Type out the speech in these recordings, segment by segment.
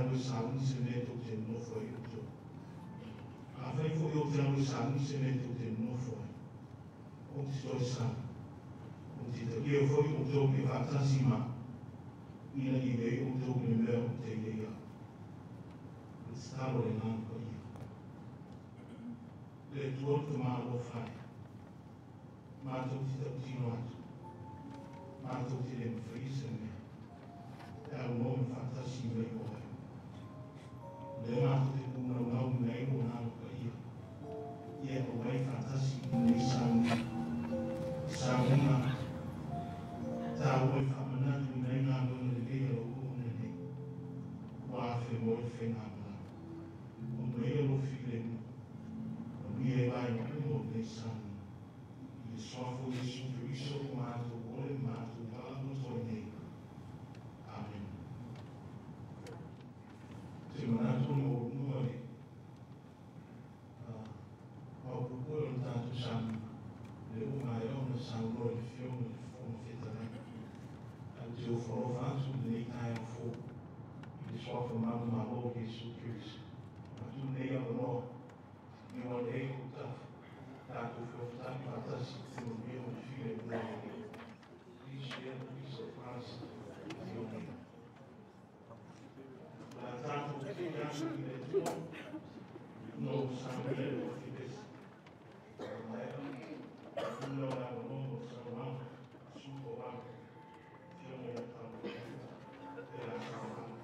anu sang sene to te no foi to. A fai fo yo te anu sang sene to te no foi. O te so sang. O te te ia foi o to me fantasima. Ina I vei o to me me o te ia. Stavo le nan ko ia. Le tuo te ma lo fai. Ma to ti te tino atu. Ma to ti le frise me. É um nome fantástico aí hoje. Lembra que o meu nome é o nome aí. E é o bem fantástico nem sama tá o famana nem nada no dia o nem o afirmou fenômeno o meio filho o meio vai no nem sama e só foi isso o mato o mato lá no torneio. Amen. Semana tu no ali. Ao propor tanto sam, le o maior no sam no filme no fitane. Antes eu falou fanto nem tá em fogo. Ele só formando uma logo Jesus Cristo. Mas tu nem a no e o lei o tá foi tá fantástico no meu filho dele. Isso faz tanto que não sabia o que fez. Não era o nome do salão, suporão, filme era salão.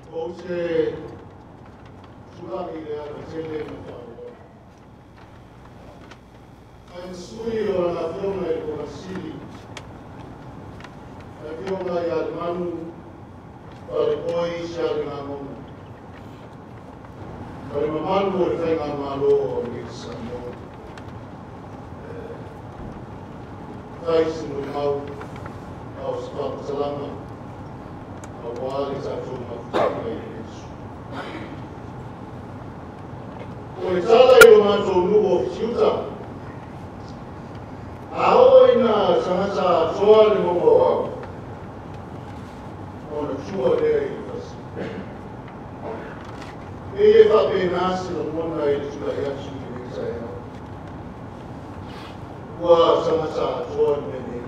o se sulangi le ana tele na whaua. Ai sui o na whionga i kona sili. Na whionga i ale manu, pare poi si ale ngā monu. Pare mamanu o le whainga malo o le Samoa. Taisi mo mau, au spapa salama, au wale tātou mawhutanga i Yesu. O e tala i o mātou nuo o whitiuta, a o ina tangata toa le mongo au, o na tua lea i whasi. E whape nāsi na mona i le tula i atu i le tai au. Ua tangata toa nene.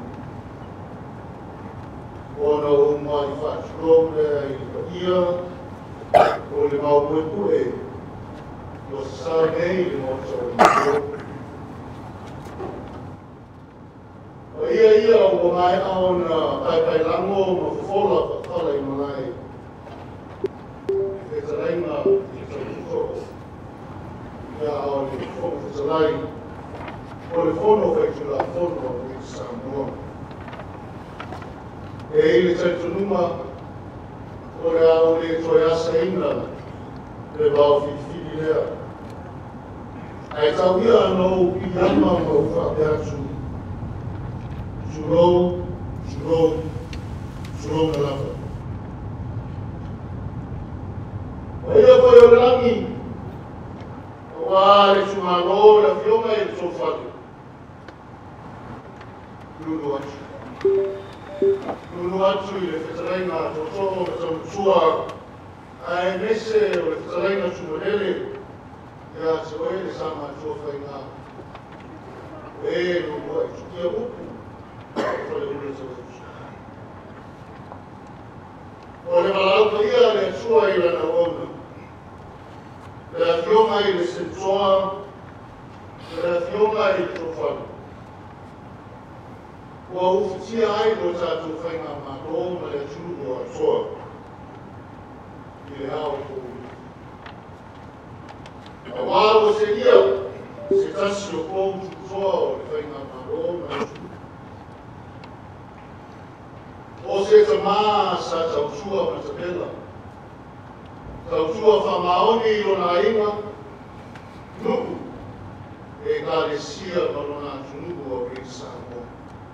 Ona o mai whaaturo lea i le ia, o le mau mui pule, o sa nei le moto i le o ia o mai au na pai lango ma fola whakala i manai. E tarainga i tautuko. Ia au le whono whatalai. O le whono whaitula whono i Samoa. E ile taitunuma, o le au le toi asa ina, le wau whiwhiri lea. Ai tau ia anō i ama ma whape atu. Surou na lava. O ia foi o rangi, o are tumano la whionga i le tōwhatu. Lulu atu i le whetarainga tōtō na tautua, ai mese o le whetarainga tumonele, ia se oe le sama tua whainga. E lulu ai tukia upu. O le malauka ia le atua i lana ona. Le awhionga i le sentoa, le awhionga i le tōwhanu. Ua uwhitia ai lo tātou whainga mātō ma le atunu o atua. I le hao kōu. A wāro se ia, se tasi o kōu tukutoa o le whainga mātō ma le atunu. O se te maa sa tautua ma te pela. Tautua whamaoni i lona inga, nuku, e ka le sia ma lona tunuku o Rei Samoa.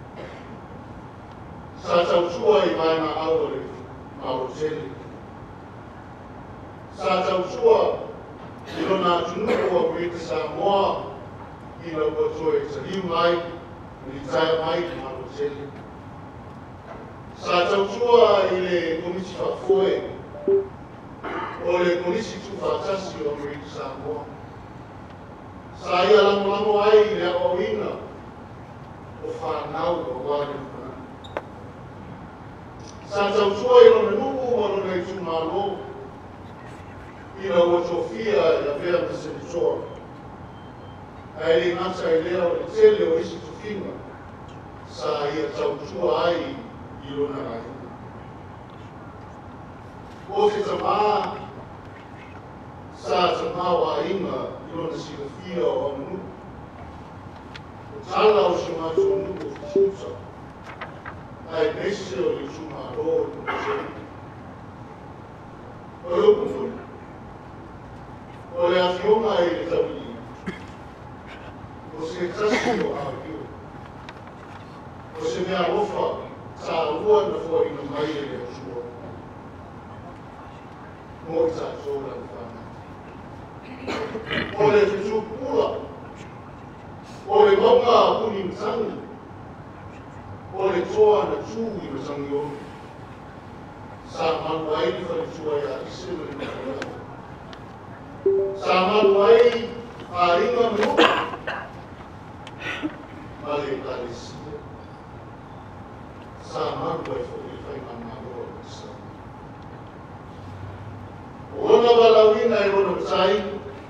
Sa tautua i maina aure, Marotele. Sa tautua i lona tunuku o Rei Samoa, i la watoe te liu mai, ni taia mai Marotele. Sa tautua i le komisi whafoe, o le komisi tu whatasi o Rei Samoa. Sa ia lamo ai i le aoina, o whanau o wāre mana. Sa tautua i lona nuku o lona i tumalo, i la watofia i a vea na senitoa. Ai le ngata i lea o le tele o isi tufinga, sa ia tautua ai i lona rai. O se tamā, sa tamā wa inga i lona silafia o anu. O tala o se mātu anu o whituta. Ai mese o le tumaro o le mese. O le upunu. O le awhionga i le tawini. O se tasi o awhio. O se mea ofa. Sa ua na fua ina mai e le asua. Mo i sa sola ni whana. O le whitu pula. O le maunga uni mtangi. O le toa na tū i mtangi o. Sa manu ai ni whare tua ia ise le mtangi. Sa manu ai a inga mnuka. Ma le kalesi. Sa manu ai fōi whainga māroa o sa. O ona walawina e ona tai,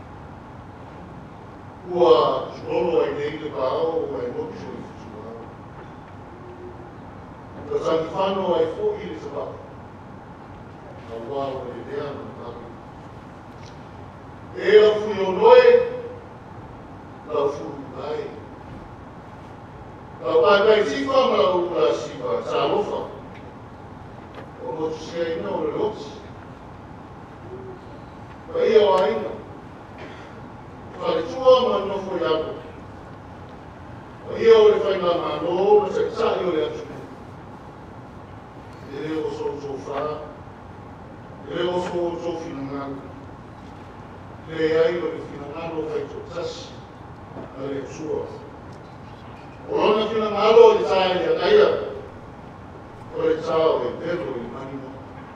ua tūrolo ai nei le pāo o ai moki o i whituao. Ka tangi whano ai fōi le tabaka. Na wāo e lea na pāki. E la fui o noe, la furu lai. La pai tifa ma la ula sipa, tā lofa. O motu sia ina o le loksi. Pa ia o aina. Whare tua ma nofo iapo. Pa ia o le whainga mano, ma se tai o le atu. E reo so wha, e reo so whinangana. Le ai o le whinangano kai to tasi, a le tua. O lona whinangano o le tae le anaia, o le tau e pelo i manimo.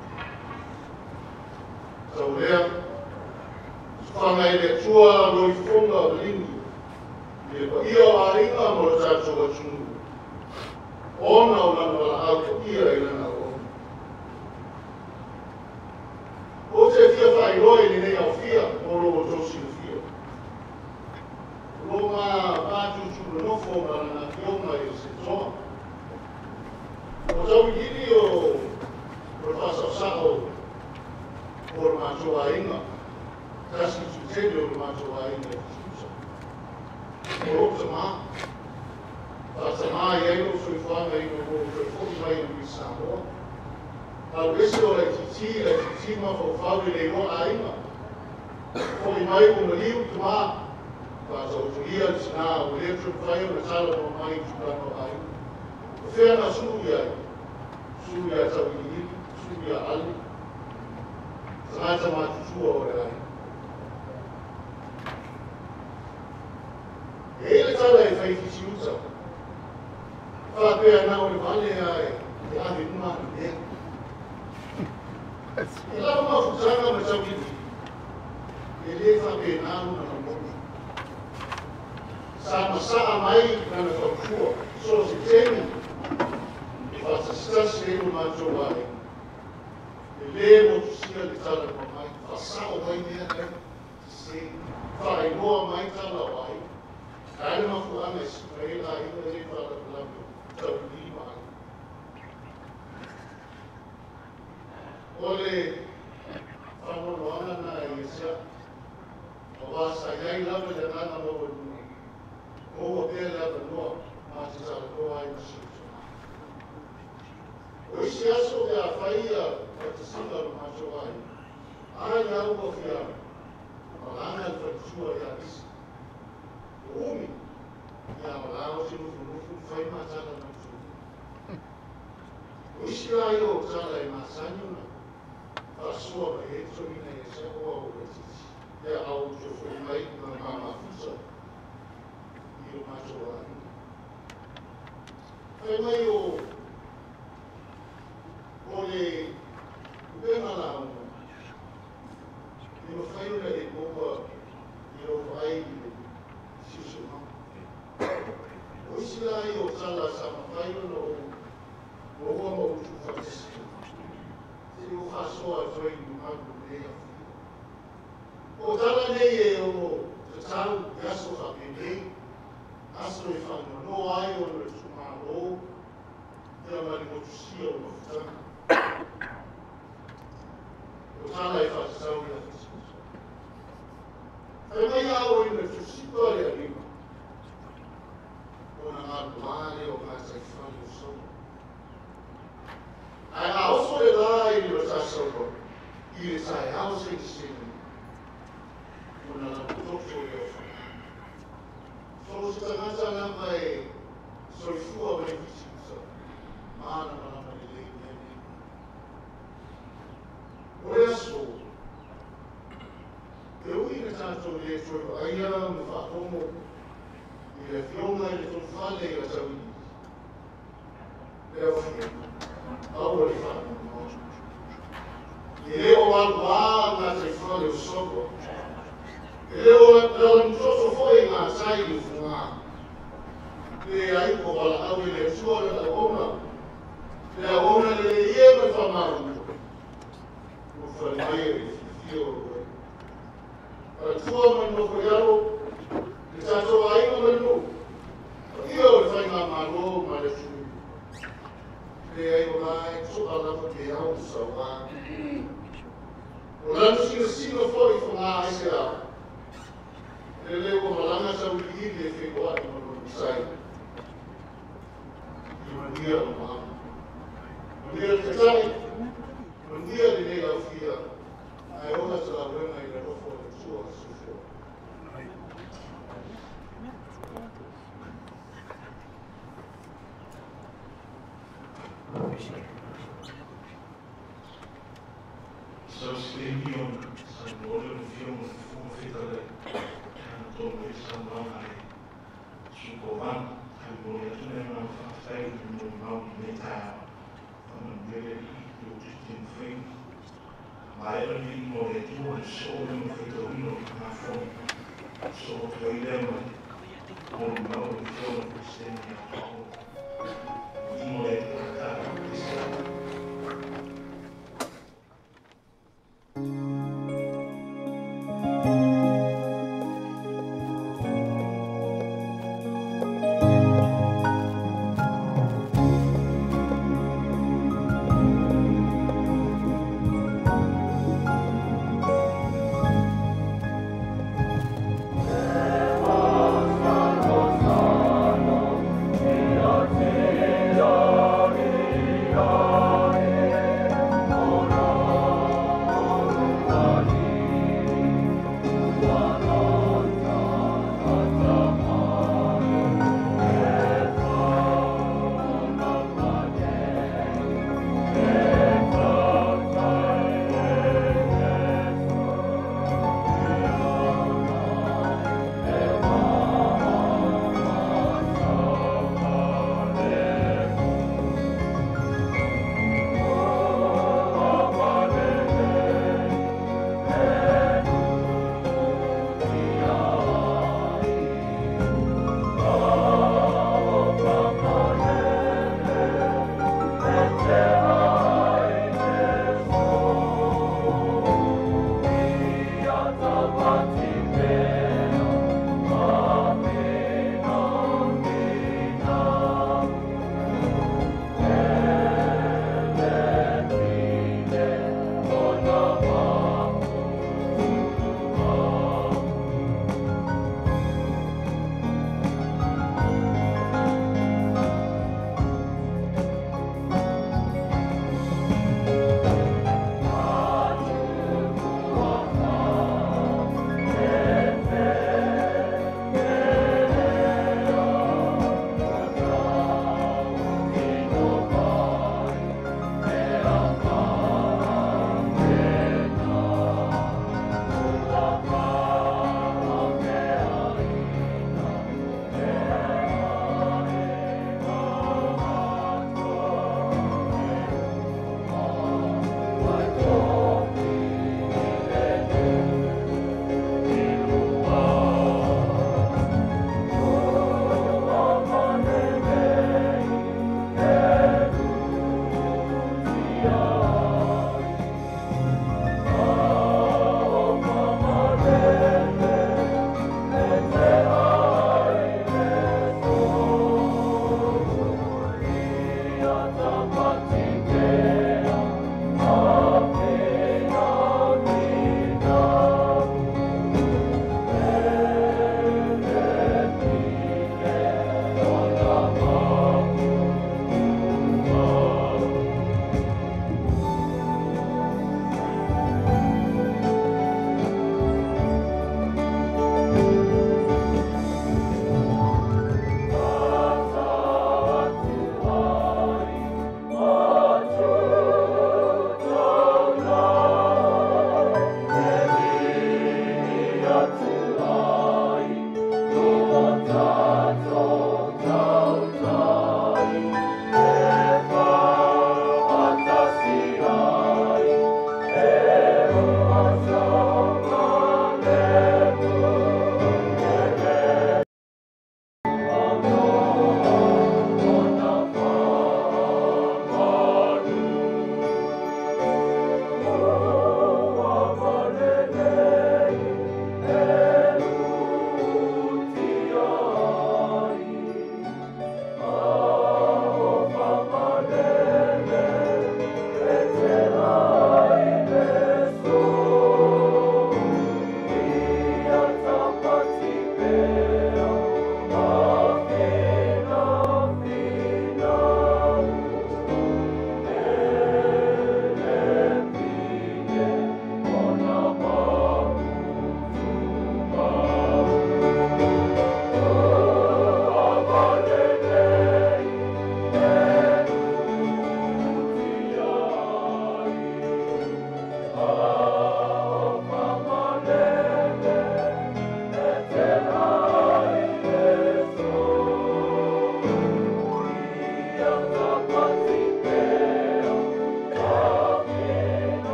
Tau lea, whanga i le tua roi whonga o lini, e pa ia o aringa mo le tātou atunu. Ona o lana wala au ka ia i lana o. O te fia whai roi ni nei au fia, o lo o tosi na fia. Lo ngā pātutu na nofo ma na fionga i se toa. O tau hiri o whasasao o le mātua inga. Tasi tutele o le mātua inga i tusa. O rota mā. Tata mā i aino sui whanga i no whoki mai i Samoa. Tau ese o le titi ma whau le roa inga. Whoki mai o na liu ki mā. Tata o tuia ni sina o le whai o na tala o mai ki plano ai. O whea na suri ai. Suri ai tau i hiri, suri ai ali. Tangata mā tutua o le ai. E le tala e whaifisi uta. Whapea nā o le vale ai, e ave numa na mea. E lau ma futanga ma tau iti. E le whapea nā una na moni. Sa masaa mai nana whakua, so se teni. E whatasitasi e no mātou ai. E le mo tusia le tala ma mai. Whasao mai mea nei. Se whae noa mai tala o ai. Kāre mafu ane si mai la ina e whala palamu. Tau ni mai. O le whanono ana na e sia. O wasa iai lava le nana mo e nuna. O o pēr lava noa. Ma te tala noa ai masutu. O isi aso te a whaia o te singa no macho ai. Ai au o whia. O lana le whatua i a isi. O umi. Ia o lao se nufu whai mātana na tu. O isi ai o tala e māsani una. Whasua mai e tonina e se oa o le titi. Ia au te whai mai na māma fusa. I o macho ai. Whai mai o le upena la una. I o whai una e moa i o whai i siusu mau. O isi lai o tala sa mawhai una o oa ma utu whatisi. Te o whasoa toi i magu lea. O tala nei e o te tau yaso hape nei. Aso e whanua no ai o le tumaro. Te amari motu sia o mawhutanga. O tala e whatisau i a fisi. Whai mai au i le tusipa le arima. O na ngā kumare o ngā taifani o soma. Ai a oso e la i le tasauko. I le tae hao se ki sene. O na la kutoko e o whana. Solo se tangata namba e soifua mai visi usa. Mana mana le lei nene. O e aso. E ui na tātou le toi aia me whakomo. I le fionga i le tolwhale i la tau i. Le awhia. Aua le whakomo. I le o alu a ngā te whale o soko. I le o la mtoto foi ngā tai i whunga. Le ai ko wala au i le tuare la ona. Le a ona le ie me whamaru. O whale mai e whiwhio o koe. A tua mai no koe aro. Le tātou a inga mai no. Ia o le whainga maro ma le tū. Le ai o lai, so alawa ke au sa wā. Malano sina foi for ngā aise au. E leo ko malanga sa uliiri e whenua ni mano misai. I mandia o maha. Mandia te tai, mandia ni nei au fia. Ai oha sa la wenga i la rofo le tua sufo. So stadium, some modern film for Fitale, and Tommy Samana, Sukovan, and Boyatuna, Fay, Mount Meta, and Gary, Justin Fink, Myron, Moretu, and Solomon Fitorino, and from so Toydem, on Mount Film, Senia, Moretu,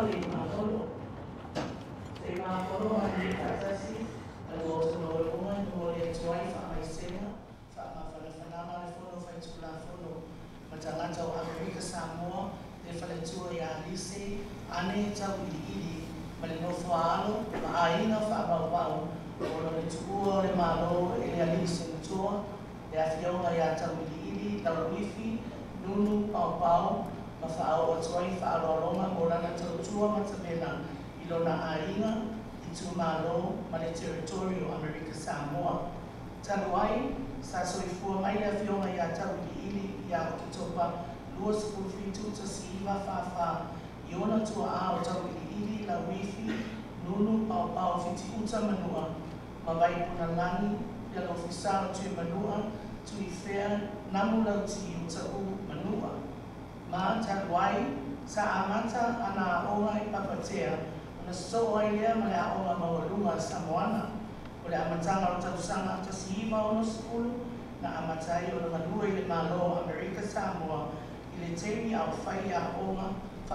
le maholo. Te maholo mai katasi, alo to no longa no le tuai fa mai sena, fa mawhanawhananga le fono fai tula fono. Matangata o Amerika Samoa, le whaletua i Alise, ane tau ili, ma le nofo alo, ma aina wha abau, o le tuua le malo e le Alise Natua, le awhionga i a tau ili, lau wifi, nunu, pau, ma wha au atuai wha aloalonga mo rana tau tua matamena i lona aina, i tu malo, ma le territorio Amerika Samoa. Taluai, sa soifua mai le awhionga i a tau ili, ia o ki topa, lua school free tuta si iwa whawha, i ona tua a o tau ili, la wifi, nunu, pau, fiti uta manua, ma vai puna langi, ia lo fisaro tue manua, tui whea, namu lau ti uta u manua. Ma taluai, sa amata ana onga i papatea, ona so ai lea ma le a onga mawalunga Samoana, o le amatanga o tau sanga ta si iwa ono skulu, na amatai o le manua i le malo Amerika Samoa i le teimi au whaia onga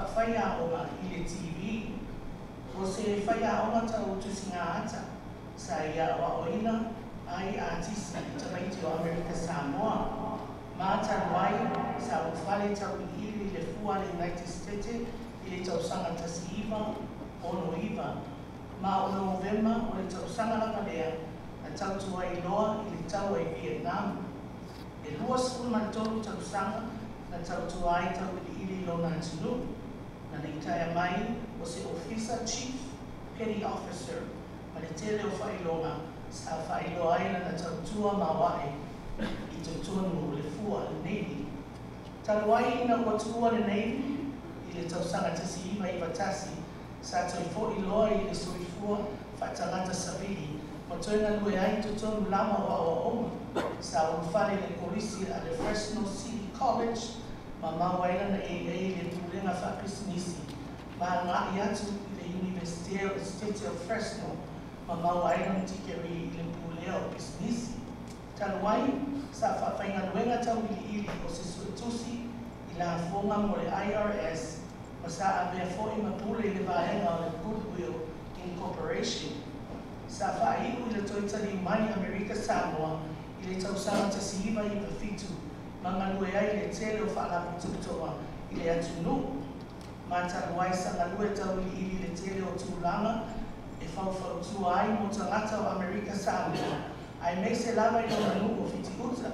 i le TV. O se whaia onga tau tusinga ata, sa ia o oina ai a tisi i tamaiti o Amerika Samoa. Ma taluai sa o whale tau i le fua le United States i le tau sanga tasi iwa ono iwa. Ma o Novemba o le tau sanga laka lea na tau tua i loa i le tau ai Vietnam. E lua skulu matolu tau sanga na tau tua ai tau ili lona tunu. Na le itaia mai o se officer chief petty officer ma le tele o whailonga sa whailoa ai na tau tua mawae i tau tonu le fua le Navy. Taluai ina ua tua le Navy i le tau sanga tasi iwa i watasi sa toi fo i loa i le soifua whaitangata savili ma toi na lue ai tutonu lama o onga sa unwhare le polisi a le Fresno City College ma mawaila na AA le tulenga whapisinisi ma ngā i atu i le University State of Fresno ma mawaila na tikeri i le puleo pisinisi. Taluai sa whawhainga luenga tau ili o se suetusi i la fonga mo le IRS ma sa avea fo i mapule i le vaenga o le Goodwill Incorporation. Sa whaiku i le toitari mai Amerika Samoa i le tausanga tasi iwa i wafitu ma ngalue ai le tele o whaalapu tutoa i le atunu. Ma taluai sa ngalue tau ili le tele o tūlanga e whauwhau tua ai mo tangata o Amerika Samoa ai mei se lava i lona nuku o fiti uta.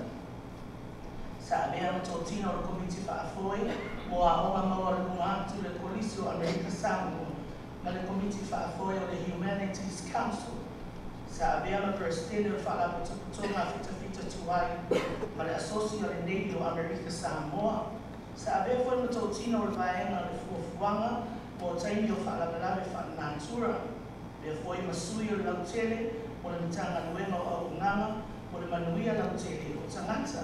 Sa avea o tōtina o le komiti whaafoe mo a onga maua lunga atu le polisi o Amerika Samoa ma le komiti whaafoe o le Humanities Council. Sa avea ma presidente o whaalapu tukutonga fita tuai ma le asosi o le Navy o Amerika Samoa. Sa avea foi ma tōtina o le vaenga o le fuafuanga mo taimi o whaalapalawe whanātura. Lea foi ma sui o le lautele o le mitanga nuenga o aunanga o le manuia lautele o tangata.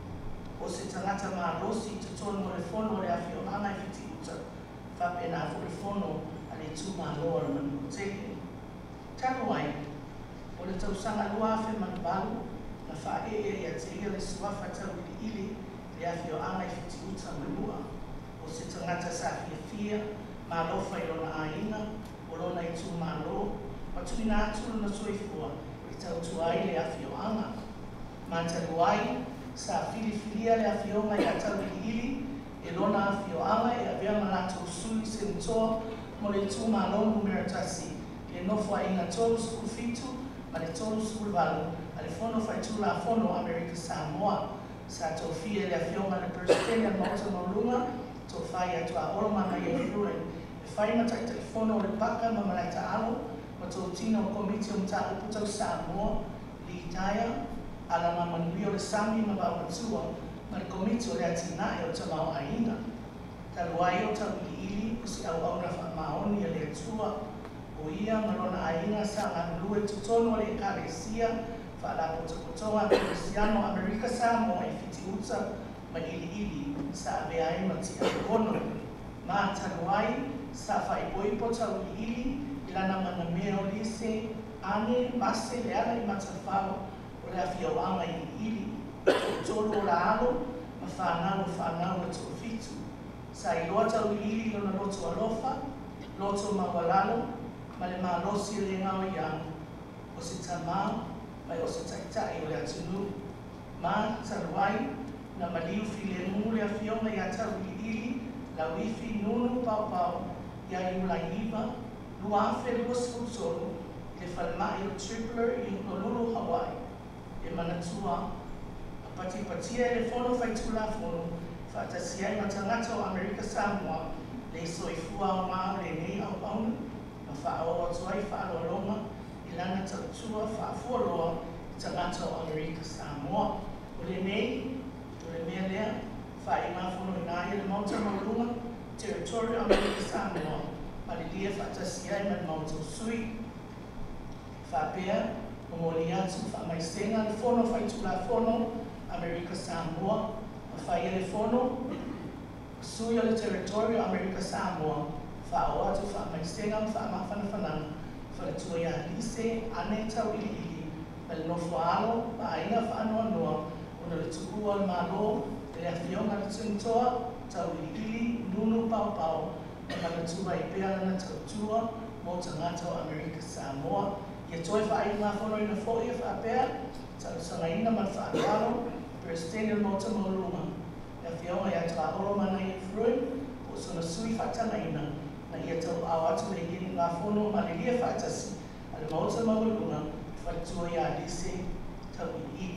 O se tangata maarosi i tutonu o le fono o le awhio anga i fiti uta. Whapena o le fono a le tū māloa o le manu tele. Tano ai, o le tausanga lua awhi manubalu na wha e a te ia le suafa tau ili le awhio anga i fiti uta manua. O se tangata sa fia mālofa i lona aina o lona i tū mālo ma tuina atulu na soifua i tau tuai le awhio anga. Ma talu ai, sa filifilia le awhionga i a tau ili e lona awhio anga e avea malato sui sentoa mo le tū mālo numeratasi le nofo a inga tolu suku fitu ma le tolu suku valu a le fono whaitula fono Amerika Samoa. Sa tofia le awhionga le presidente a mauta maulunga to whai atu a oroma mai e fluen. E whai mata i telefono le paka ma malaita alo ma tō tina o komiti o mta uputau Samoa li itaia ala ma manuio le sami ma wauatua ma le komiti o le atina e o tamau aina. Taluai o tau ili kusi au auna whamaoni e le atua o ia marona aina sa anulue tutono le karesia whaalapo takotoa Krisiano Amerika Samoa i fiti uta ma ili sa avea e mati a kono. Ma taluai sa whaipoipo tau ili ilana mana mea o lise ane mase le ala i matawhao o le awhia wanga i ili. Tolu o la alo ma whanau e tō fitu. Sa i loa tau ili lona loto alofa loto mawalalo, ma le malosi le ngau iang, o se tamā, mai o se taitai o le atunu, ma taruai, na maliu file nungu le awhionga i atau ili, la wifi nunu pau pau, ia iula iwa, lua afe lua sulu, le whalemai o Tripler i Honolulu, Hawaii, e manatua, a pati-patia e le fono whaitula fono, whaatasia i matangata o Amerika Samoa, le soifua o ngā le nei au aunu, na whaao atuai whaalolonga, i lana tautua whaafualoa i tangata o Amerika Samoa. O le nei, o le mea lea, whae ngā fono i ngā le mauta maurunga, Territory Amerika Samoa, ma le lia whaatasia i man mauta sui, whapea, o moli atu whamaisenga le fono whaitula fono, Amerika Samoa, a whaia le fono, sui o le Territory Amerika Samoa, whao atu whamaisenga whamawhanawhananga, whaletua ia lise, ane tau ili, ma le nofo alo, ma aina whaanoa noa, ona le tukua le malo, le awhionga le tunitoa, tau ili, nunu pau pau, ma le tua i pea lana tautua, mo tangata o Amerika Samoa, ia toi whaai ngā whono ina fōi a whapea, tau sangaina man whaanoalo, Presidente Mota Mauluma, e whionga i atu a oro mana i frui, o sona sui whatangaina, na ia tau au atu le gini ngā whono ma le lia whatasi, a le Mota Mauluma, whatua i a lise tau i.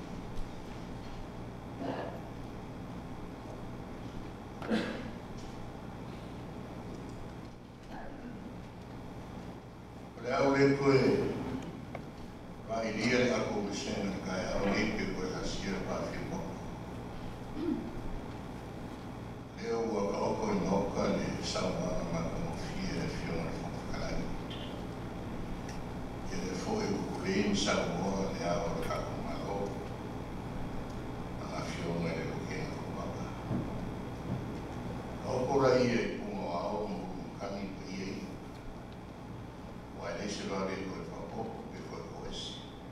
Le au le koe, wa i lia le ako usena kai au eke koe la sira pa whimoko. Leo ua ka oko i noka le sawa maka mo fie le whiona le whakakalani. Ia le fo e kukurein sawa le awa le kako malo, ma la whiona le lokena kumaka. Ka oko ra ia i pungo ao mo kami pa ia i. Wai le se rare koe whapo e koe koesi.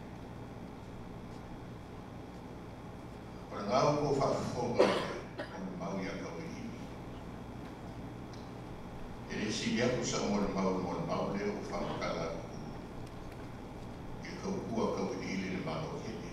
Ora ngau ko whakafonga o le mau ia kawiri. E le si aku sa mo le mau leo whakakala e kaukua kawiri le malo kene.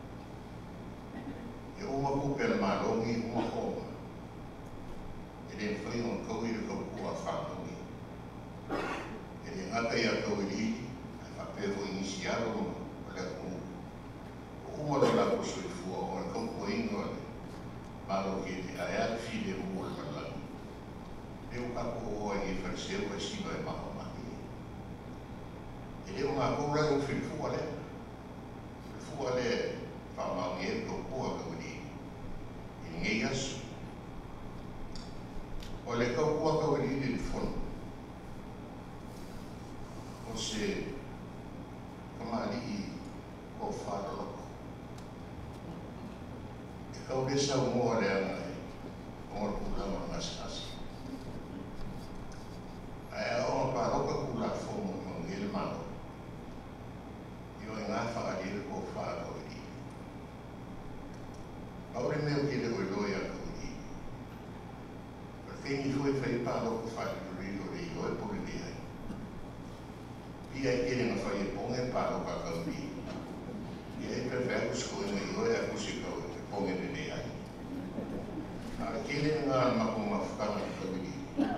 E oma kupe le malongi oma koma. E le whaingon kawiri kaukua whanongi. E le ngaka ia kawiri, ai whapevo inisi alo o le aku. O umalo la ko soifua o le kaukua ingo le malo kene, ai ale fide o le malani. E o kako oa i whariseo e siva e maha mahi. E leo ngā koura e o whifua le. Whifua le whamaungi e kaukua kawiri. I ngei asu. O le kaukua kawiri le whono. O se kamari o wharaloko. E kauresa o moa le angai, o ngā kūrama ngasasi. Ai a o wharoka kūra whomo o ngele mano. I o ngā whakarire ko wharakawiri. Aure meo ki le oiloi a kawiri. Ka whengi hui whai wharoko whakarire o rei o e pori ni ai. Ia i kere ngā whai e ponge pāro ka kauri. Ia e pepe aku skoi mai oe aku si kau e ponge nene ai. A kere ngā mako mawhukanga kauri.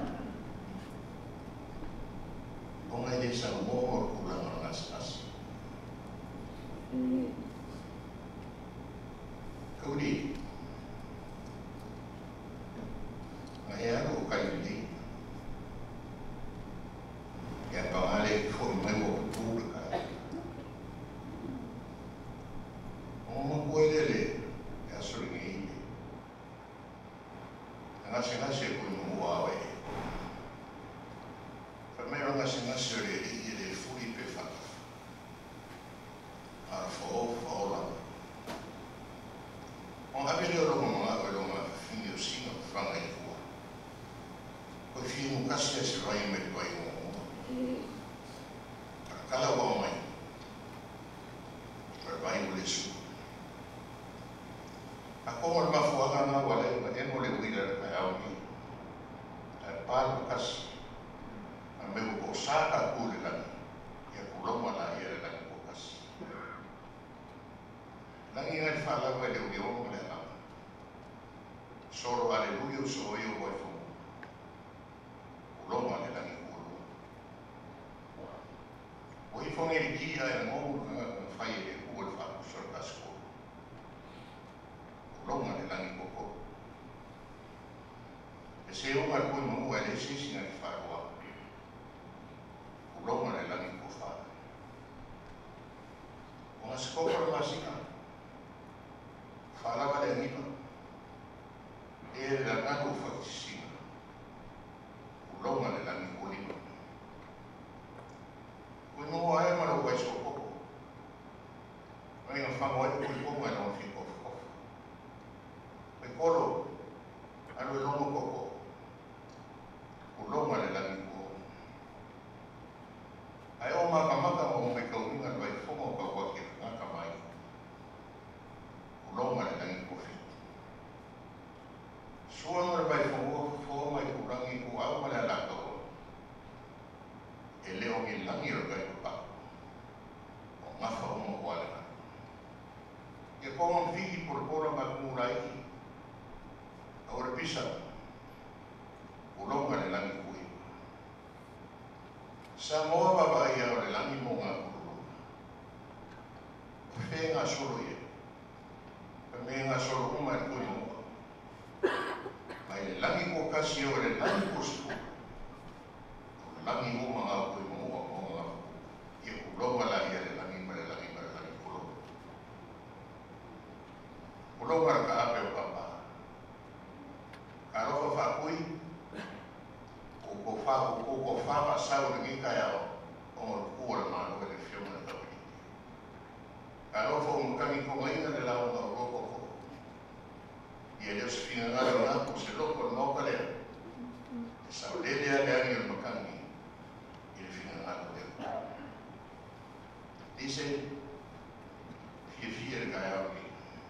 Ponga i le sa mōma kuranga ngasasi. Kauri. Ngā e aro o kairi. Ia pangale foi mai o pura kai. O mo koelele e asori ngi. Ngase ko no wawe. Fa me ronga ngase le i le fui pe fa. Ara fo la. On avait le roman o longa fini o sino franga i fua. Ko fino kasi se vai me vai o kala wa mai vai o lesu a como ma fuanga wale ma emo le wila ka au ni a palo kas fonge le ki ai mo fai e ku le fa so ka sko. Longa le langi koko. E se o mai ko mo e le sisi na fa wa. Longa le langi ko fa. O sko ko ma sika. Fa la va le ni. E la na ko fa sika. Longa le langi ko ni. No hay malo que eso poco. No hay un fango de muy poco en un fico. El colo, a lo longo poco. Un longo en el amigo. Hay un maca o un mecanismo al baile fomo o cualquier maca mai. Un longo en el amigo. Suano el baile fomo forma y curang y cuau para la todo. El león y el lamiro que hay pa. O mafa uno wala. E como un figi por pora makurai. Ahora pisa. Ulonga le langi kui. Samoa babai ahora le langi monga kuru. Fenga solo ye. Menga solo uma el kui monga. Mai le langi ko kasi ahora le langi kustu. Langi uma nga kui monga monga. Ye ulonga la ye le langi mare langi kulo. Ulonga ka ape o papa. Karofa fa kui. Ko fa sau ni kaya o ko le mano le fiona na tawi. Karofa un kami ko ngai na la o ko. Ye le sfina na ko se lo ko no kale. Sau le le ani o makani. Dice que kaya ni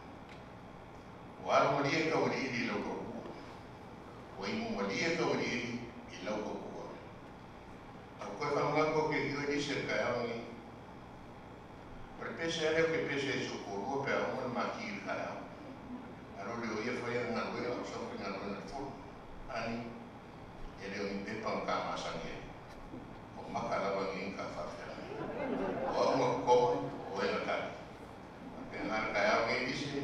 wala maria ka wali di lo ko o imu maria ka wali di lo ko ko fa mga ko que yo dice kaya ni per pese ale que pese su ko pe a un maki kaya aro le oye foi na rueda o so na rueda fu ani ele o impepa ka masani o makala wa ni ka fa o mo ko o en ka en kaya me dice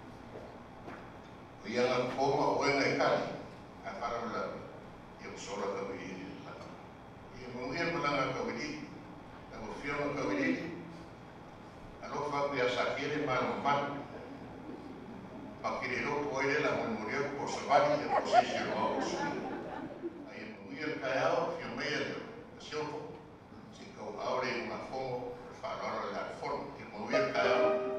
o ya ko o en ka a para la yo solo ka vi la y mo bien para ka vi la opción ka vi a lo fa ya saquere mano man pa que lo puede la memoria por se va y por se lleva ahí muy el callado que me dio si ko abre una foto para la forma que muy bien callado.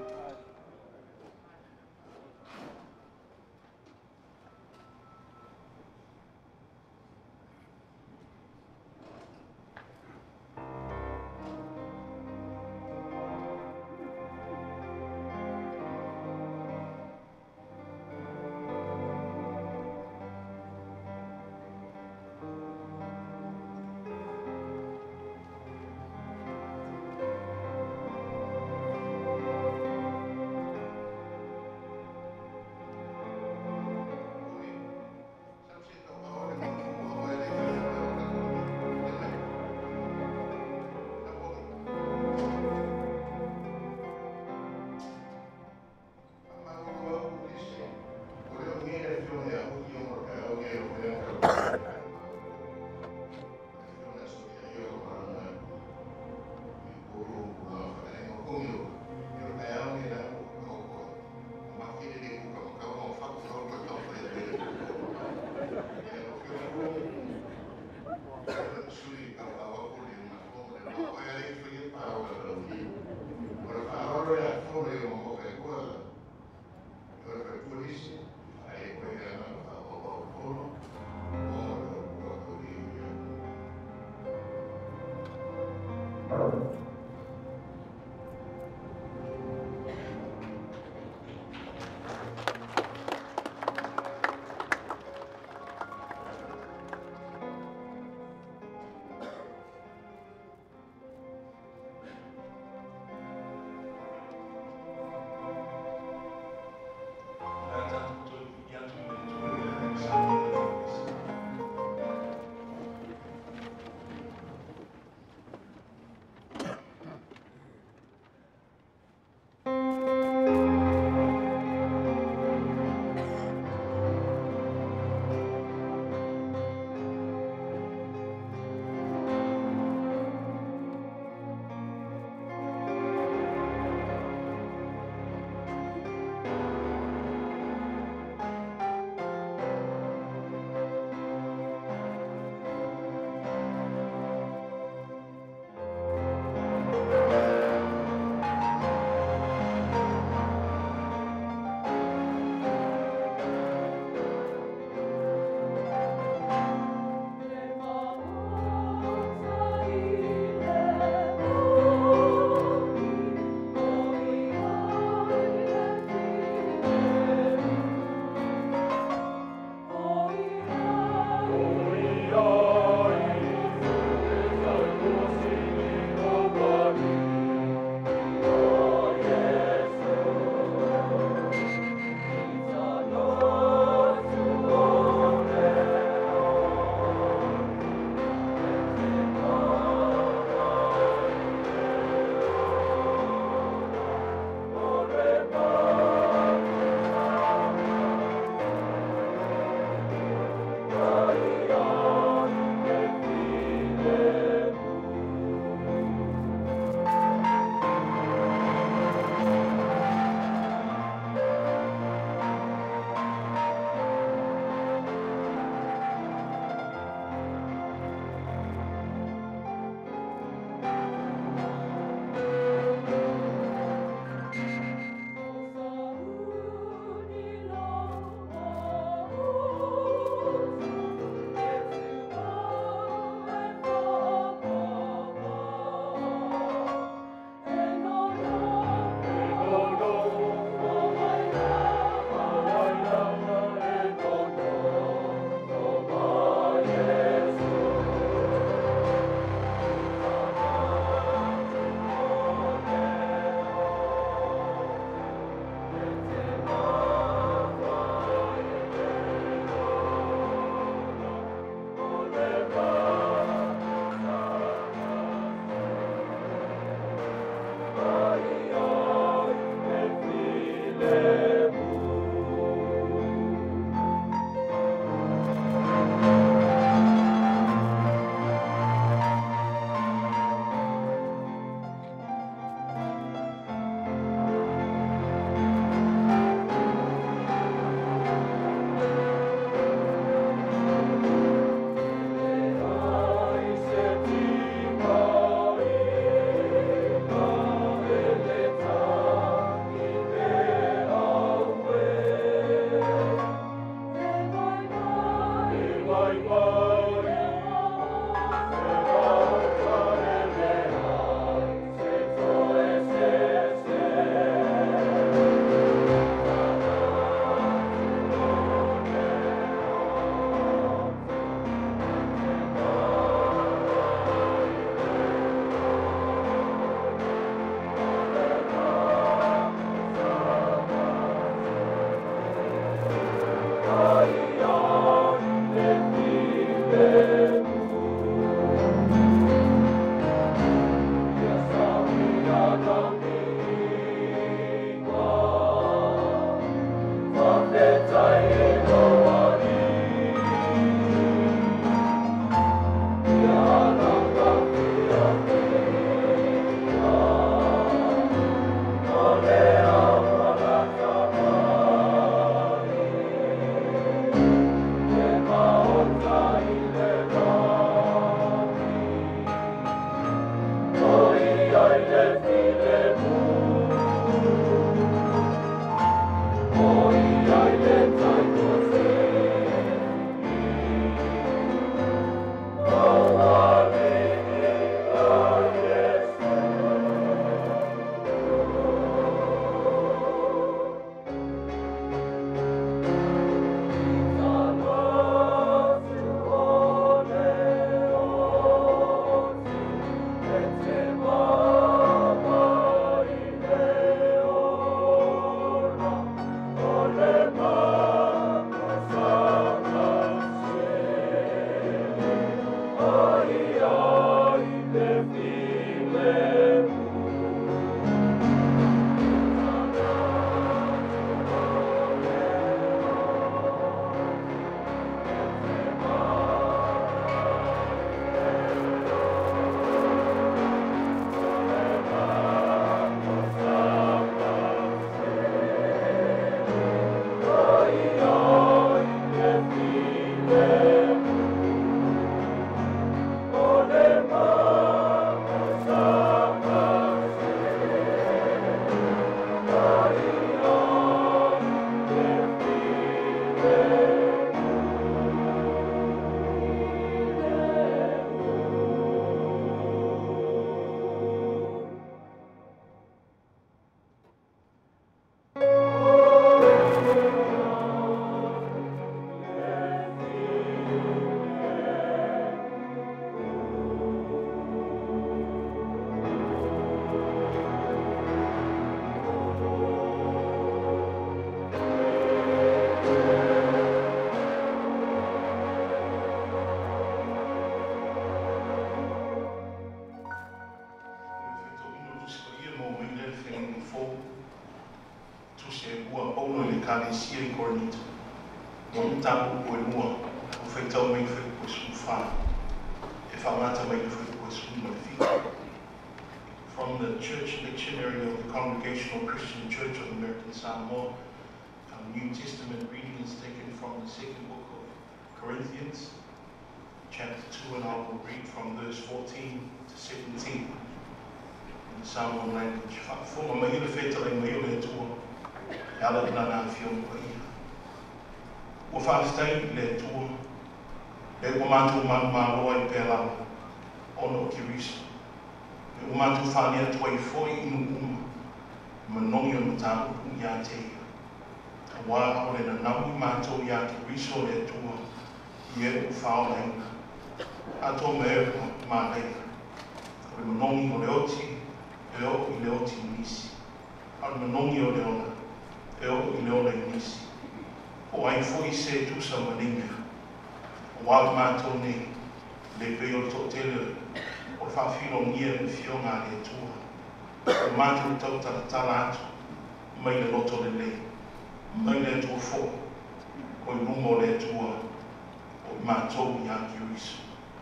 From the Church Dictionary of the Congregational Christian Church of American Samoa, our New Testament reading is taken from the second book of Corinthians, chapter 2, and I will read from verse 14 to 17 in the Samoan language. Ono kiriso. Umatu fania toi foi inu manongi no ta ya te. Wa ole na namu mato ya kiriso le tua. Ye fa ole. Ato me ma le. Ole manongi ole oti, ile oti nisi. Al manongi ole ona. Ile ole nisi. O ai foi se tu sa maninga. Wa mato ne le peo totele. O whawhino ngia me whionga le tua. O mātou tau taratala atu, mai le loto le le. Mai le tua fo, ko I rumo le tua, o mātou I aki riso.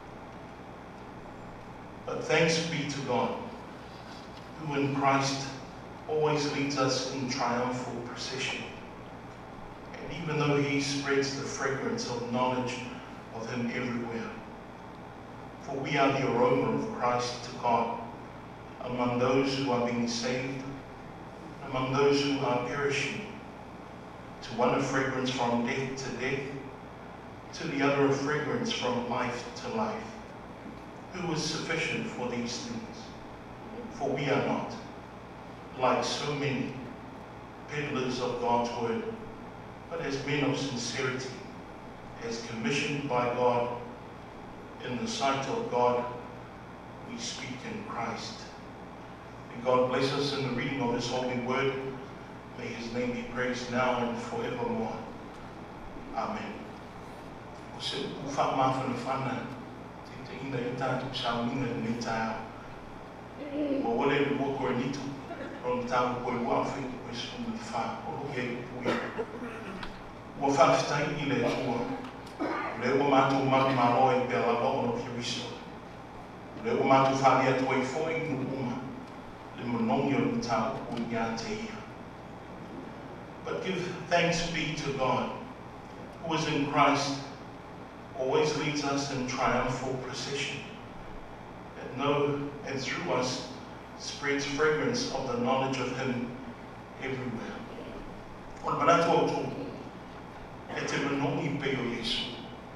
But thanks be to God, who in Christ always leads us in triumphal procession. And even though He spreads the fragrance of knowledge of Him everywhere, for we are the aroma of Christ to God, among those who are being saved, among those who are perishing, to one a fragrance from death to death, to the other a fragrance from life to life. Who is sufficient for these things? For we are not, like so many, peddlers of God's word, but as men of sincerity, as commissioned by God, in the sight of God, we speak in Christ. May God bless us in the reading of His holy word. May His name be praised now and forevermore. Amen. O se ufa mawhana whana, te ina I tātou sauninga ni tāo. O wale ni wako e nitu, ron tāo koe wawhi koe sunga wha, o hei pui. O whawhitai I le tua, le o mātou maro e pe ala ono ki riso. Le o mātou whali atu e foi nu uma, le monongi o tāo o ia te ia. But give thanks be to God, who is in Christ, always leads us in triumphal procession, and through us spreads fragrance of the knowledge of Him everywhere. On manatu au tō, e te manongi pe o Yesu.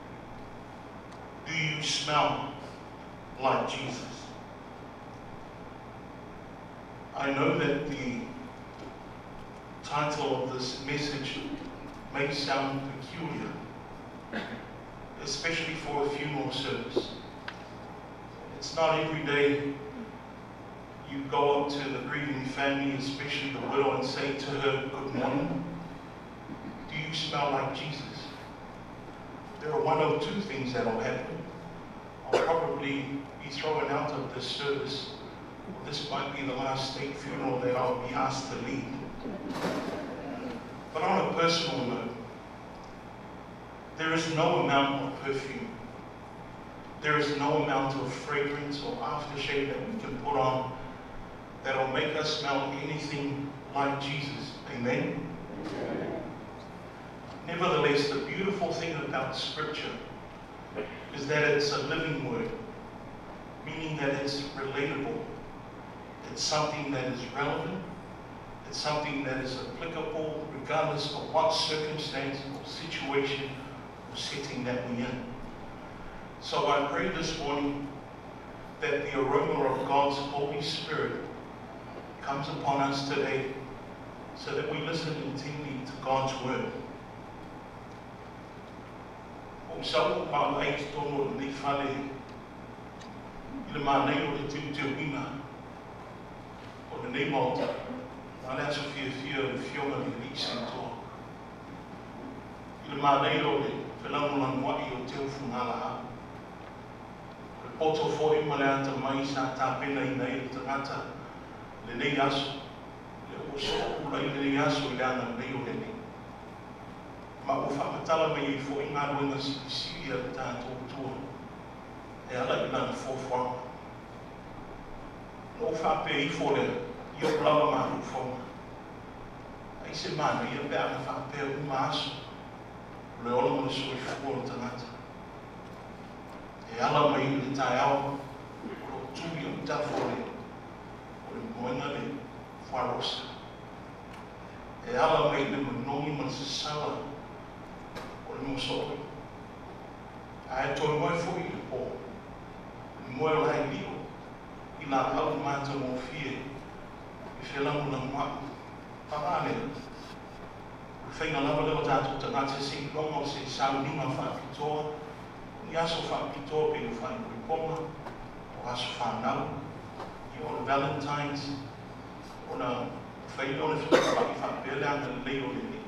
Do you smell like Jesus? I know that the title of this message may sound peculiar, especially for a funeral service. It's not every day you go up to the grieving family, especially the widow, and say to her, good morning. Do you smell like Jesus? There are one or two things that will happen. I'll probably be thrown out of this service. This might be the last state funeral that I'll be asked to lead. But on a personal note, there is no amount of perfume, there is no amount of fragrance or aftershave that we can put on that will make us smell anything like Jesus. Amen? Amen. Nevertheless, the beautiful thing about Scripture is that it's a living word, meaning that it's relatable. It's something that is relevant. It's something that is applicable regardless of what circumstance or situation or setting that we're in. So I pray this morning that the aroma of God's Holy Spirit comes upon us today so that we listen intently to God's word. O sau pa ai tono ni fale ile manei o le tutuina o le nei malta ala so fia fiona ni sento ile manei o le felamu wa I o te funala le poto foi malanta mai sa ta pena nei tangata le nei aso le o so ula I le nei aso I ana nei o le nei ma o whakatala mai I fo I ngā ruenga si a tātou tua. E ala I nana fōwhanga. No whape I fo le, I o blawa mā rūwhonga. Ai se mana I a pēa na whape o maaso. Le ola mo le soi fua o tangata. E ala mai I le tai au, o lo tui o tafo le, o le moenga le wharosa. E ala mai le manongi man se sawa, Musoro. I told my for you, Paul. More like you. In our out matter of fear. If you love them, what? Papa, the thing I love a little that to not say, long or say, sounding of a pitor. Yaso fa pitor, being fine with Poma, or as found out. You on Valentine's, on a fail on if I build down and lay on it.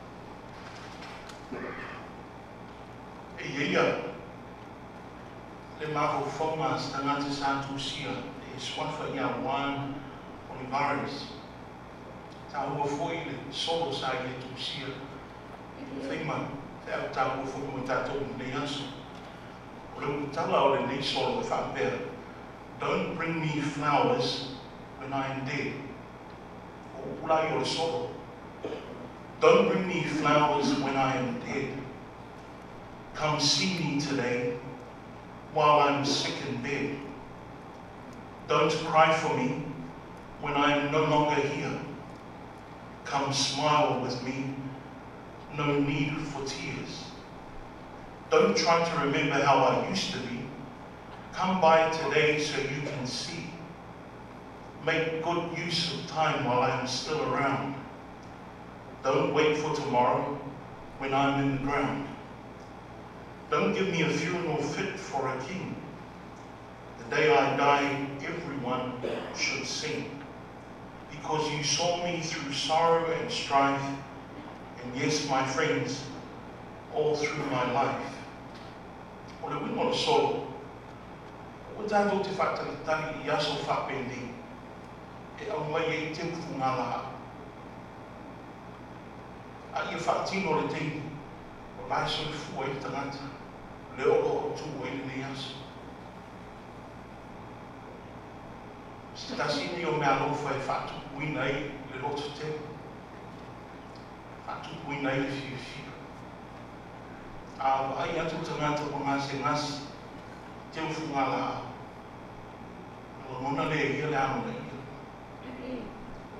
E ia, le maho formas tangata santu sia, e swafa ia wan olivares. Ta ua foi le solo sa ia tu sia. Feima, te au ta ua foi mo tatou nei aso. O le utala o le nei solo e whapera. Don't bring me flowers when I am dead. O ulai o le solo. Don't bring me flowers when I am dead. Come see me today while I'm sick in bed. Don't cry for me when I am no longer here. Come smile with me, no need for tears. Don't try to remember how I used to be. Come by today so you can see. Make good use of time while I am still around. Don't wait for tomorrow when I'm in the ground. Don't give me a funeral fit for a king. The day I die, everyone should sing. Because you saw me through sorrow and strife, and yes, my friends, all through my life. O le wino le solo, o tātou te whakatari I aso whapendi, e au mai e te ufu ngā laha. A ia whakatino le teini, o lai so le fua I tangata. Le olo o tu o nei aso. Se tasini o mea lofa e whatu puina I le roto te. Whatu puina I fiu fiu. A ai atu tangata o ngā se ngasi, te ufu ngā la. O mona le ia le amo le ia.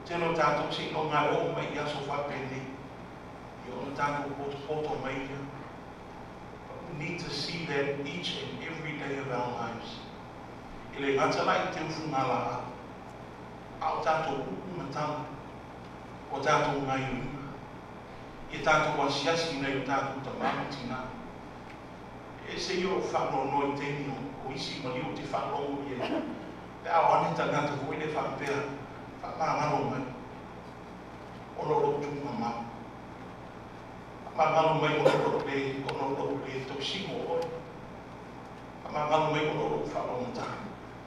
tēnā tātou si no ngā reo mai i aso whapene. I ona tātou poto mai ia. We need to see that each and every day of our lives. I le ngata lai te ufu ngā la a. Ao tātou uku matanga. O tātou ngai unga. I tātou asiasi nei o tātou tamamutina. E se i o whanau noi teni o isi mali o te whanau i e. Te ao ane tangata koe le whanpea. Whamangaro mai. O loro tunga mau. Whamangaro mai o loro le tosimo oi. Whamangaro mai o loro whanau matanga.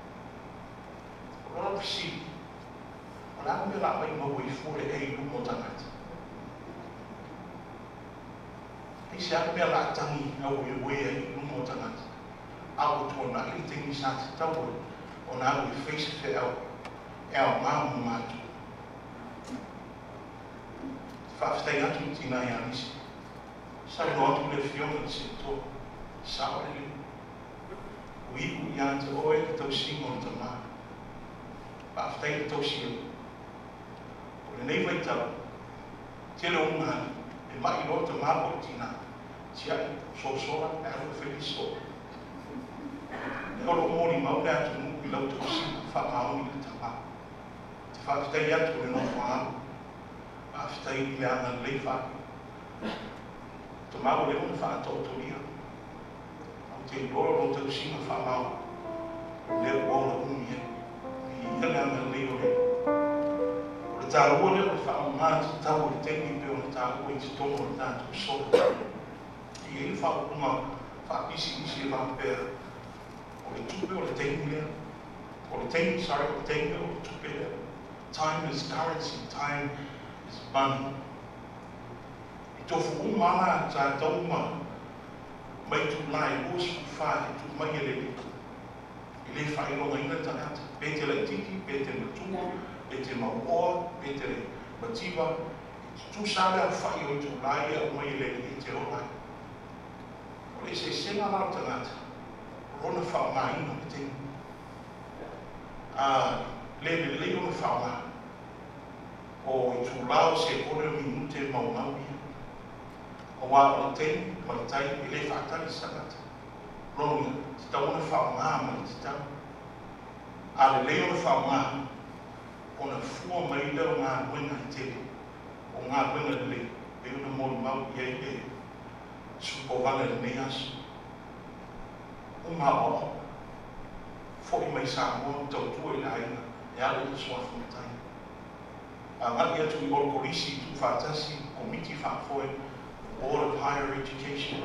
O loro pisi. O laro me la mai mau i fure e ilu mo tangata. I se ake mea la tangi au e wea i ilu mo tangata. Au tōna i tingi sa te tau o nā au i face fe au. E au ngā mo mātu. Whawhitai atu i tina i anisi. Sau no atu le whionga se tō. Sau e le. O iku i ante oe ki tau singo o ta mā. Whawhitai ki tau singo. O le nei vai tau. Tele o ngāni. E mai no ta mā o tina. Tia i sosora e aru wheliso. E oro mōni mau le atu nuku i lau tau singo. Whamaoni le ta mā. Te whawhitai atu le no whaamu. Whawhitai i le anga lei whaamu. Te mau le ona whaatotoria. Au te loro no tau singa whamau. Le ola umi e. I ia le anga lei o le. O le tāua le o whaau ngā te tau o le tengi pe o le tāua i te tono o le tātou soro. I e whaau kunga whaapisi isi e whaapea. O le tupe o le tengi lea. O le tengi, sorry, o le tengi o le tupe lea. Time is currency. Time is money. I tofu umana ta tauma mai tu lai us fai tu mai ele. Ele fai no ainda tanata. Pete le tiki, pete le tuo, pete maua, pete le bativa. Tu sabe a fai o tu lai a mai ele i te o lai. O le se sena lau tanata. Rona whao ngā ino le tengi. Le ona whao ngā. O i tu lao se kore minute mau mau ia. O wā o tengi, malitai, i le whaatari sanata. Ronga, te tau ona whao ngā mai te tau. A le leo ona whao ngā. Ona fua mai leo ngā wena i te. O ngā wena le, e ona mōru mau i e. Supo wala le nei asu. O ngā o. Fo i mai sa mua, tau tua i la aina. E ale i swafu matai. A ngati atu i oro korisi tu whaatasi, komiti whaafoe, Board of Higher Education.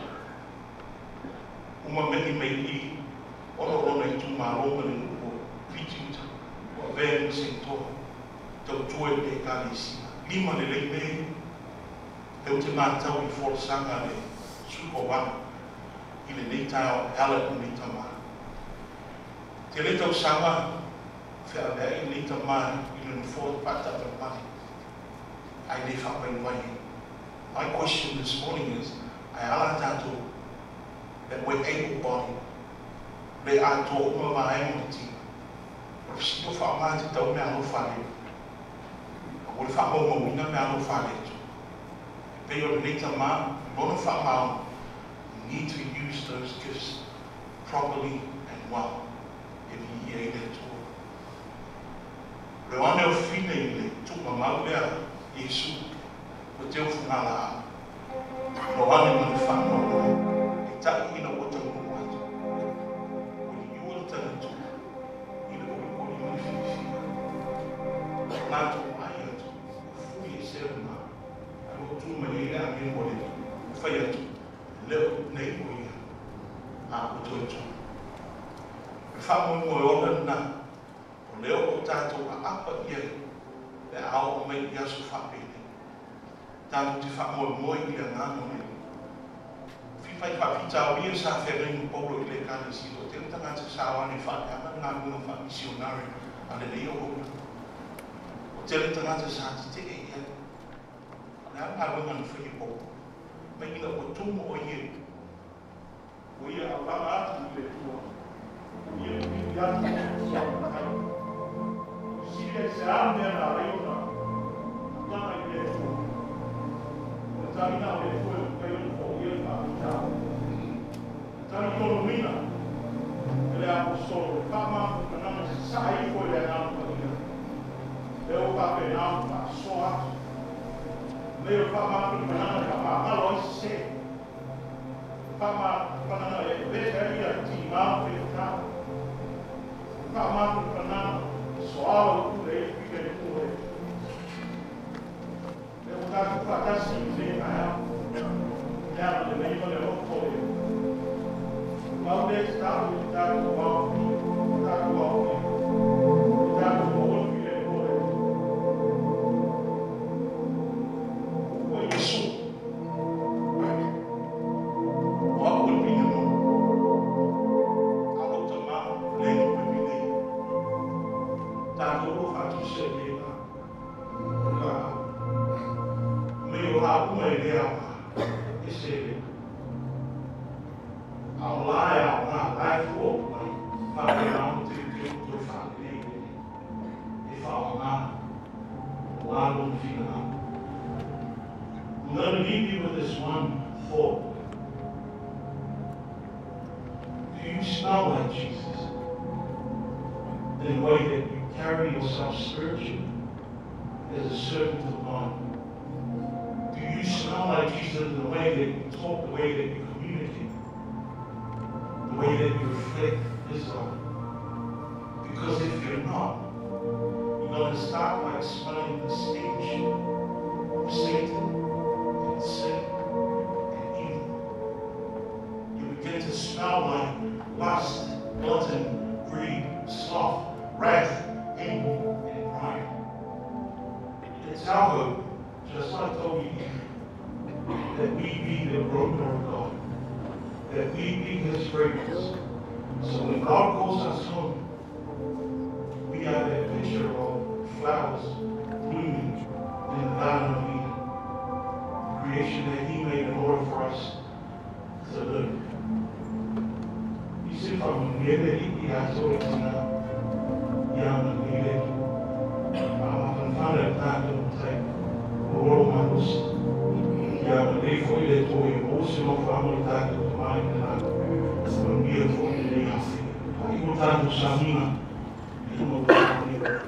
Uma meni mei I, ono rona I tu maronga le nuko, piti uta, o veni sentoa, tau tue le kani sina. Lima le lei mei, heu te mātau I forsanga le suko wana, I le neitao ala I neitama. Te le tau sanga, whea mea I neitama, I le nufo pata pe mani. Ai le whapai vai. My question this morning is, ai ala tātou, that we're able-bodied. Le a tō uma mai o te tina. O si o wha ngā te tau mea no whare. O le wha mau mawina mea no whare tu. Pei o le neita mā, lona wha mau, you need to use those gifts properly and well. E vi I le tō. Le wane o whine I le tūma mau lea, Yesu. O te ufu ngā la a. No ane mani whanau. E tai ina o tau nuku atu. O ni iua tana tu. Ina o ni mani whiwhiwa. Nā tu mai atu. Fui e sere mā. Ai o tu mai e a mea mole tu. Whai atu. Leo nei o ia. A o tu atu. E whamau mo e ona nā. O leo o tātou a apa ia. E ao o mai I asu whapene. Tātou te whamoe moi I a ngā mone. Whiwhai whawhita o ia sa whenengu paulo I le kāne sito. Te utanga te sāwane whaneama ngā muna wha misionari a le leo hona. O te le tangata sa te te e ia. Nā ngā wanga na whi po. Me ina o tumo o ia. O ia a wanga atu I le tua. O ia I atu. O sire se ame na reona. I'm going to leave you with this one thought. Do you smell like Jesus? In the way that you carry yourself spiritually as a servant of God? Do you smell like Jesus in the way that you talk, the way that you communicate, the way that you reflect His love? Because if you're not, you're going to start like smelling the stench of Satan and sin and evil. You begin to smell like lust, glutton, greed, sloth, wrath, envy, and pride. It's our hope, just like Toby, that we be the aroma of God, that we be His fragrance. So when God calls us home, we have that picture of flowers blooming in the Garden of Eden, creation that He made in order for us to live. You see, from here that He has always now, young and needed. I'm found that time to take the world my host. Yeah, but they for you, they told you, also no family time to mind and I'm here for you, they have to. You will time to Samina, you know what I'm doing.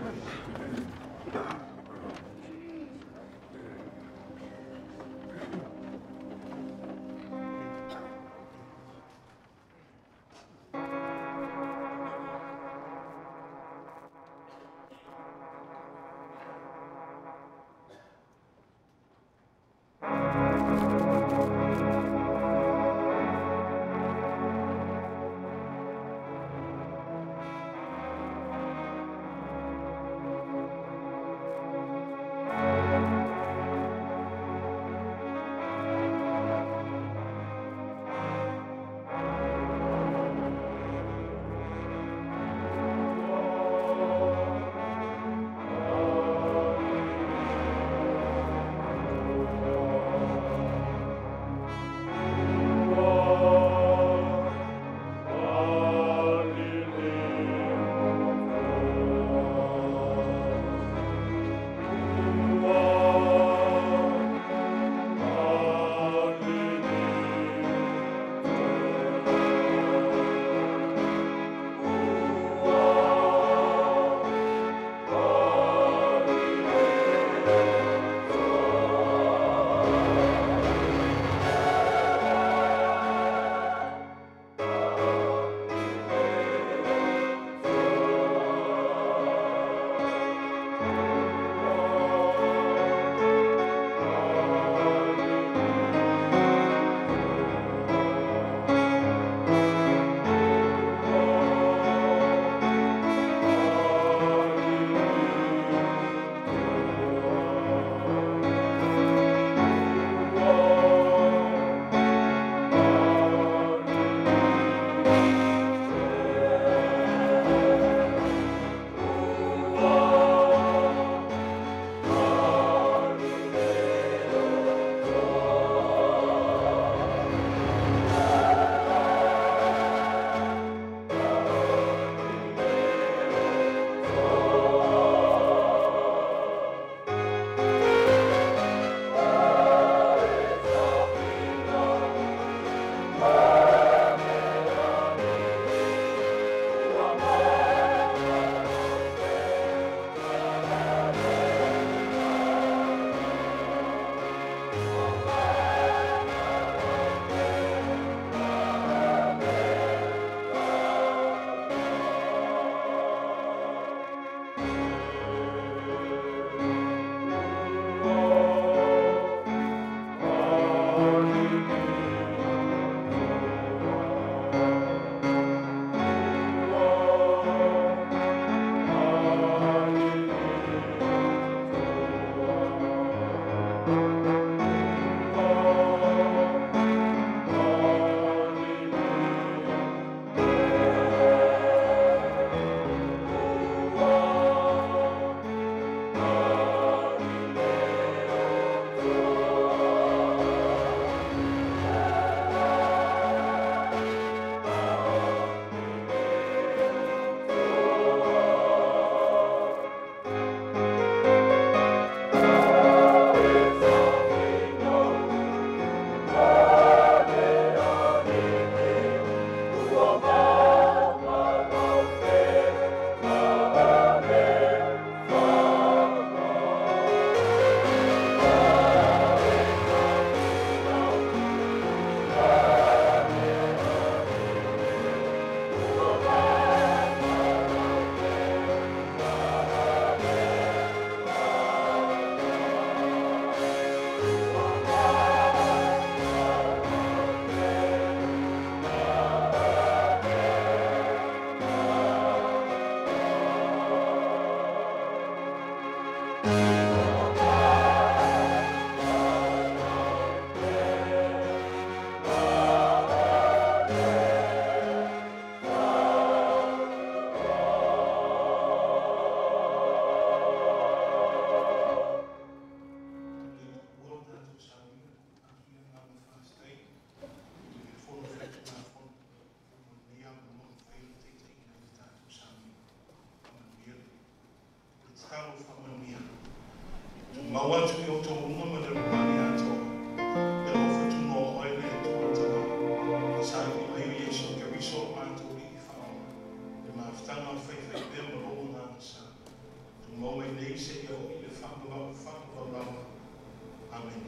watu ki o tō unga ma te rupani ato. E ofa tu no oile e tō atama. Sa i mai o Yesu ke riso mātou i whao. E maafutanga o whaiwhai pēr ma rongo ngā sa. Tu mau e nei se i o i le whakawau. Amen.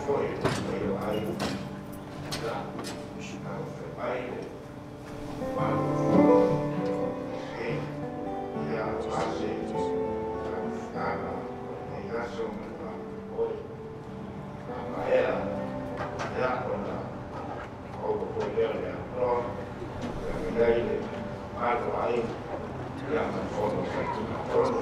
foi, eu aí, já, não foi pai, mas e a base da ligação foi a era já quando o governo entrou, a medida aí, mas aí já não foi